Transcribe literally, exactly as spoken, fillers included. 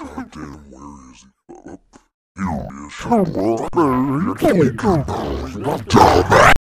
Goddamn, where is he? Uh, Here he is. Come on, man. You can't come.